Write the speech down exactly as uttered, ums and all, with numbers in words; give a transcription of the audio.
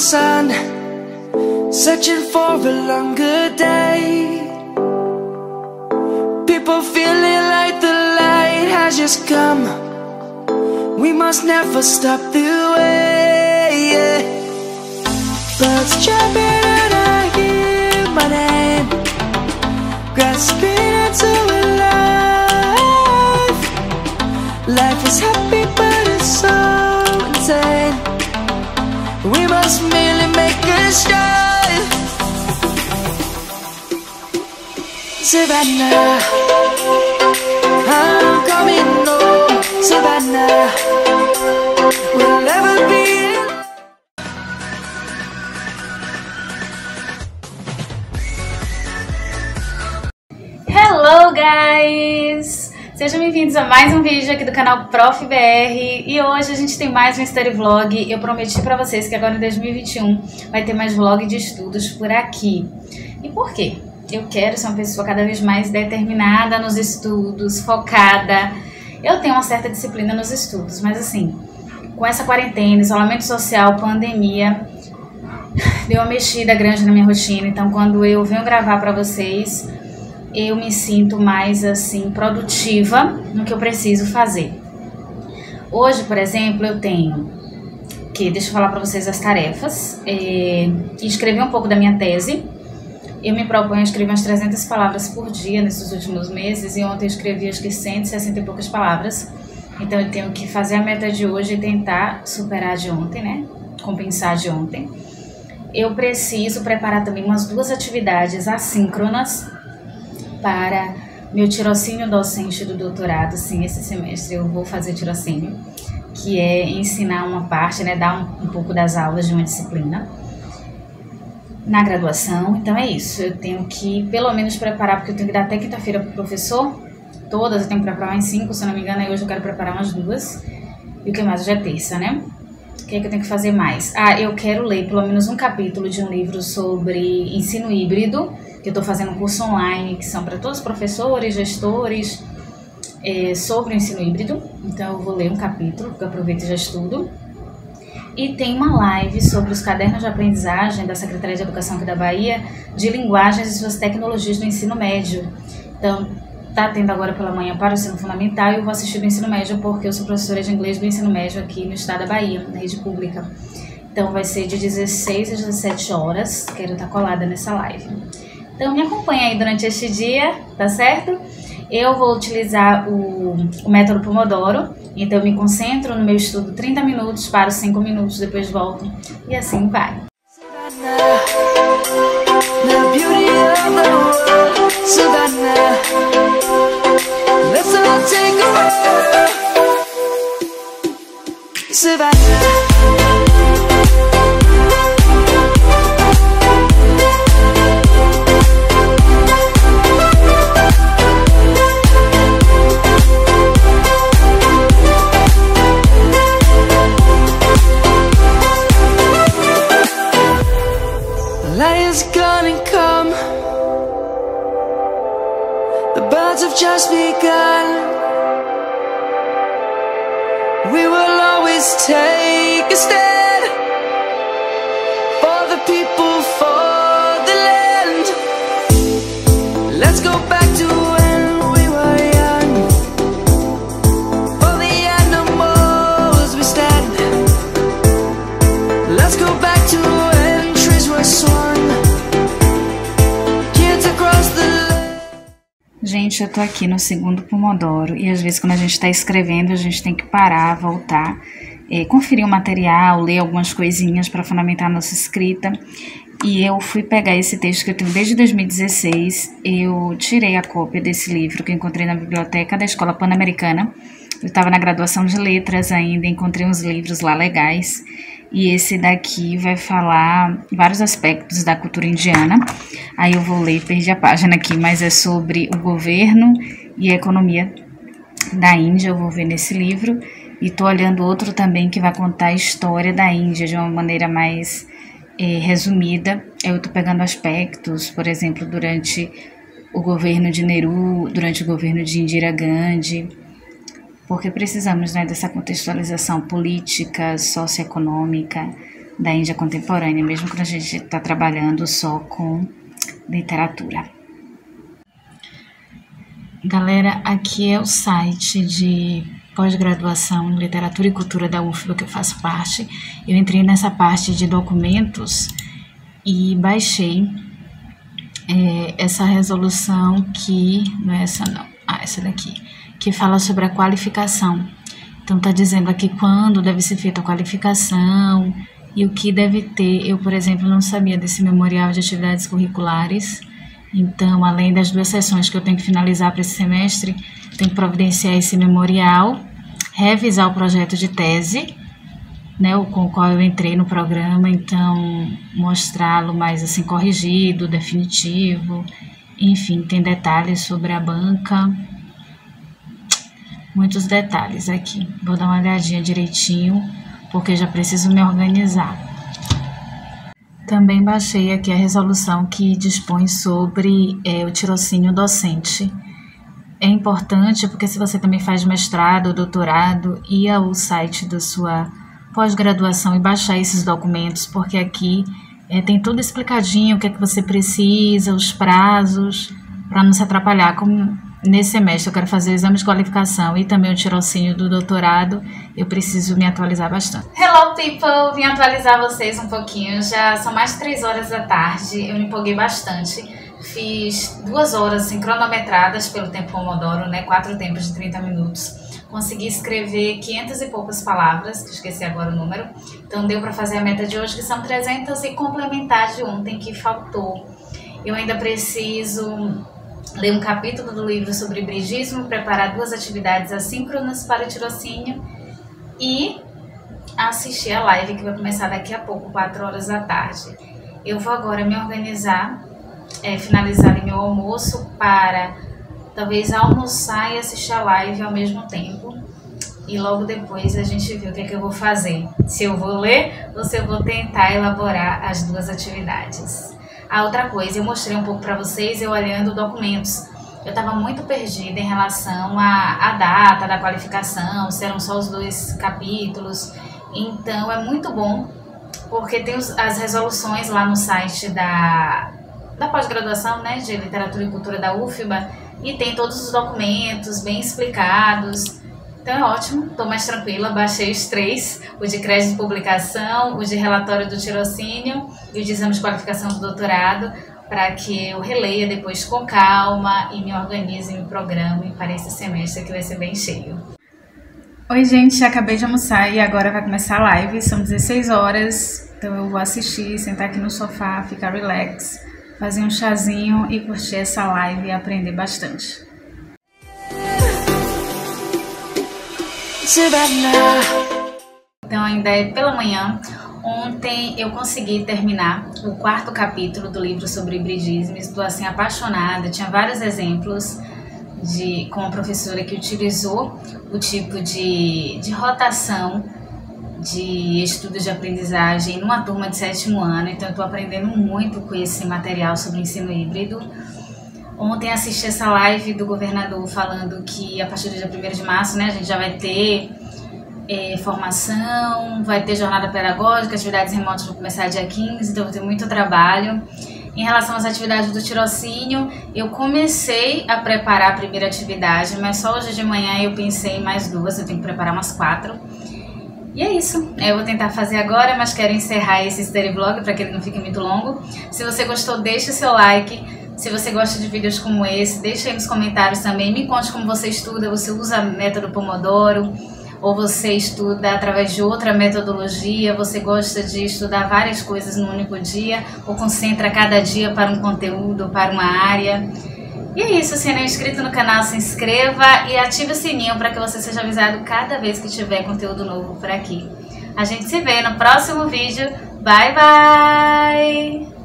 sun, searching for a longer day. People feeling like the light has just come. We must never stop the way, yeah. Birds jumping and I hear my name, grasping into a life. Life is happy but it's so insane. We must merely make a start. Savannah, I'm coming home. Savannah, we'll never be. Hello guys! Sejam bem-vindos a mais um vídeo aqui do canal Prof B R. E hoje a gente tem mais um study vlog. Eu prometi pra vocês que agora em dois mil e vinte e um vai ter mais vlog de estudos por aqui. E por quê? Eu quero ser uma pessoa cada vez mais determinada nos estudos, focada. Eu tenho uma certa disciplina nos estudos, mas assim, com essa quarentena, isolamento social, pandemia, deu uma mexida grande na minha rotina. Então quando eu venho gravar pra vocês, eu me sinto mais assim produtiva no que eu preciso fazer. Hoje, por exemplo, eu tenho que, deixa eu falar para vocês as tarefas, é, escrever um pouco da minha tese. Eu me proponho a escrever umas trezentas palavras por dia nesses últimos meses, e ontem eu escrevi acho que cento e sessenta e poucas palavras. Então eu tenho que fazer a meta de hoje e tentar superar a de ontem, né? Compensar a de ontem. Eu preciso preparar também umas duas atividades assíncronas para meu tirocínio docente do doutorado. Sim, esse semestre eu vou fazer tirocínio, que é ensinar uma parte, né, dar um, um pouco das aulas de uma disciplina na graduação. Então é isso, eu tenho que pelo menos preparar, porque eu tenho que dar até quinta-feira para o professor, todas eu tenho que preparar umas cinco, se eu não me engano, e hoje eu quero preparar umas duas, e o que mais? Hoje é terça, né? O que é que eu tenho que fazer mais? Ah, eu quero ler pelo menos um capítulo de um livro sobre ensino híbrido, que eu estou fazendo um curso online, que são para todos os professores, gestores, é, sobre o ensino híbrido. Então eu vou ler um capítulo, porque eu aproveito e já estudo. E tem uma live sobre os cadernos de aprendizagem da Secretaria de Educação aqui da Bahia, de linguagens e suas tecnologias do ensino médio. Então, tá tendo agora pela manhã para o ensino fundamental, e eu vou assistir do ensino médio, porque eu sou professora de inglês do ensino médio aqui no estado da Bahia, na rede pública. Então vai ser de dezesseis às dezessete horas, quero estar colada nessa live. Então me acompanha aí durante este dia, tá certo? Eu vou utilizar o, o método Pomodoro, então eu me concentro no meu estudo trinta minutos, paro cinco minutos, depois volto, e assim vai. Light is gonna come. The birds have just begun. We will always take a stand for the people, for the land. Let's go back to when we were young. For the animals we stand. Let's go back to when trees were swung. Gente, eu tô aqui no segundo Pomodoro, e às vezes quando a gente tá escrevendo, a gente tem que parar, voltar, é, conferir o material, ler algumas coisinhas para fundamentar a nossa escrita. E eu fui pegar esse texto que eu tenho desde dois mil e dezesseis, eu tirei a cópia desse livro que eu encontrei na biblioteca da Escola Pan-Americana. Eu estava na graduação de letras ainda, encontrei uns livros lá legais. E esse daqui vai falar vários aspectos da cultura indiana. Aí eu vou ler, perdi a página aqui, mas é sobre o governo e a economia da Índia. Eu vou ver nesse livro. E tô olhando outro também que vai contar a história da Índia de uma maneira mais é, resumida. Eu tô pegando aspectos, por exemplo, durante o governo de Nehru, durante o governo de Indira Gandhi, porque precisamos, né, dessa contextualização política, socioeconômica da Índia contemporânea, mesmo quando a gente está trabalhando só com literatura. Galera, aqui é o site de pós-graduação em Literatura e Cultura da U F B A que eu faço parte. Eu entrei nessa parte de documentos e baixei é, essa resolução que, não é essa não, ah, essa daqui, que fala sobre a qualificação. Então tá dizendo aqui quando deve ser feita a qualificação e o que deve ter. Eu, por exemplo, não sabia desse memorial de atividades curriculares. Então, além das duas sessões que eu tenho que finalizar para esse semestre, tenho que providenciar esse memorial, revisar o projeto de tese, né, com o qual eu entrei no programa, então mostrá-lo mais assim corrigido, definitivo, enfim, tem detalhes sobre a banca, muitos detalhes aqui. Vou dar uma olhadinha direitinho, porque já preciso me organizar. Também baixei aqui a resolução que dispõe sobre é, o tirocínio docente. É importante porque se você também faz mestrado, doutorado, ir ao site da sua pós-graduação e baixar esses documentos, porque aqui é, tem tudo explicadinho, o que é que você precisa, os prazos, para não se atrapalhar. Como nesse semestre eu quero fazer o exame de qualificação e também o tirocínio do doutorado, eu preciso me atualizar bastante. Hello people, vim atualizar vocês um pouquinho, já são mais de três horas da tarde, eu me empolguei bastante, fiz duas horas assim, cronometradas pelo tempo Pomodoro, né, quatro tempos de trinta minutos, consegui escrever quinhentas e poucas palavras, que esqueci agora o número, então deu para fazer a meta de hoje, que são trezentas, e complementar de ontem que faltou. Eu ainda preciso ler um capítulo do livro sobre hibridismo, preparar duas atividades assíncronas para o tirocínio e assistir a live que vai começar daqui a pouco, quatro horas da tarde. Eu vou agora me organizar, é, finalizar ali meu almoço para talvez almoçar e assistir a live ao mesmo tempo. E logo depois a gente vê o que é que eu vou fazer. Se eu vou ler ou se eu vou tentar elaborar as duas atividades. A outra coisa, eu mostrei um pouco para vocês, eu olhando documentos. Eu estava muito perdida em relação à, à data da qualificação, se eram só os dois capítulos. Então é muito bom, porque tem os, as resoluções lá no site da, da pós-graduação, né, de Literatura e Cultura da U F B A, e tem todos os documentos bem explicados. Então é ótimo, estou mais tranquila, baixei os três, o de crédito de publicação, o de relatório do tirocínio e o de exame de qualificação do doutorado, para que eu releia depois com calma e me organize, me programe para esse semestre que vai ser bem cheio. Oi gente, acabei de almoçar e agora vai começar a live, são dezesseis horas, então eu vou assistir, sentar aqui no sofá, ficar relax, fazer um chazinho e curtir essa live e aprender bastante. Então ainda é pela manhã. Ontem eu consegui terminar o quarto capítulo do livro sobre hibridismo. Estou assim apaixonada, tinha vários exemplos de, com a professora que utilizou o tipo de, de rotação de estudos de aprendizagem numa turma de sétimo ano, então eu estou aprendendo muito com esse material sobre ensino híbrido. Ontem assisti essa live do governador falando que a partir do dia primeiro de março, né, a gente já vai ter é, formação, vai ter jornada pedagógica, atividades remotas vão começar dia quinze, então vou ter muito trabalho. Em relação às atividades do tirocínio, eu comecei a preparar a primeira atividade, mas só hoje de manhã eu pensei em mais duas, eu tenho que preparar umas quatro. E é isso, eu vou tentar fazer agora, mas quero encerrar esse study vlog para que ele não fique muito longo. Se você gostou, deixe o seu like. Se você gosta de vídeos como esse, deixe aí nos comentários também. Me conte como você estuda, você usa método Pomodoro, ou você estuda através de outra metodologia, você gosta de estudar várias coisas no único dia, ou concentra cada dia para um conteúdo, para uma área. E é isso, se não é inscrito no canal, se inscreva e ative o sininho para que você seja avisado cada vez que tiver conteúdo novo por aqui. A gente se vê no próximo vídeo. Bye, bye!